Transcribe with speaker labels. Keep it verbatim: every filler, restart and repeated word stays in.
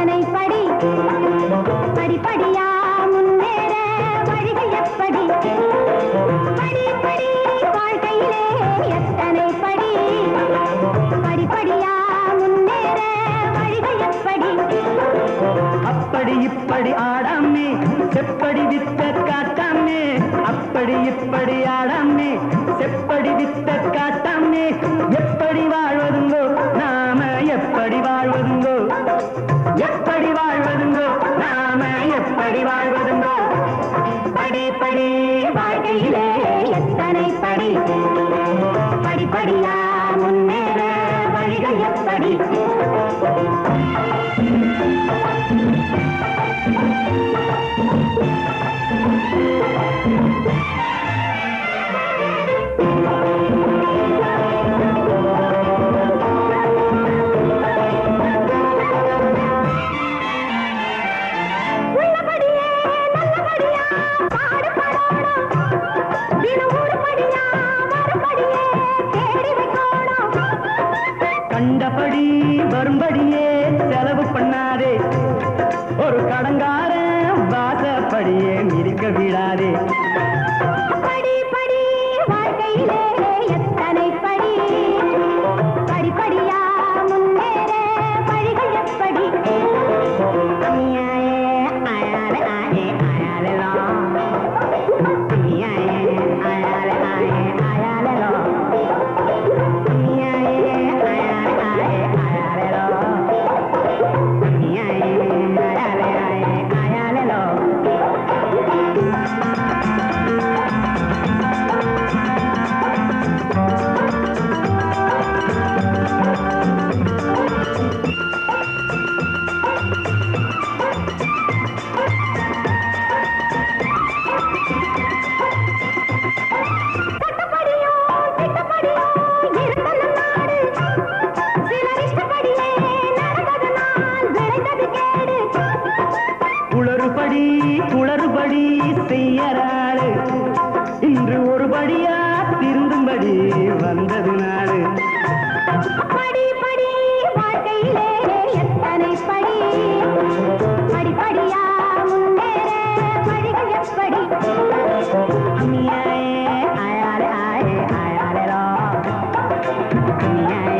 Speaker 1: எத்தனை படி படிப்படியா முன்னேற வழிகள் எப்படி படி படி வாழ்க்கையிலே எத்தனை படி படிப்படியா முன்னேற வழிகள் எப்படி
Speaker 2: அப்படி இப்படி ஆடாமே செப்படி வித்த காட்டாமே அப்படி இப்படி ஆடாமே செப்படி வித்த காட்டாமே எப்படி வாழ்வதுங்கோ நாம எப்படி வாழ்வதுங்கோ எப்படி வாழ்வதுங்கோ நாம எப்படி வாழ்வதுங்கோ படி படி வாழ்க்கையிலே எத்தனை படி படிப்படியா முன்னேற வழிகள் எப்படி கண்டபடி வரும்படியே செலவு பண்ணாதே ஒரு கடங்கார வாசப்படியே மிதிக்க விடாதே
Speaker 1: படி படி வாழ்க்கையிலே எத்தனை படி படிப்படியா முன்னேற வழிகள் எப்படி
Speaker 2: குளறுபடி குளறுபடி செய்யறாரு இன்று ஒருபடியா திருந்தும்படி வந்தது நாடு
Speaker 1: படி படி வாழ்க்கையிலே எத்தனை படி படிப்படியா முன்னேற வழிகள் எப்படி அம்மியாயே ஆயாலே ஆயே ஆயாலே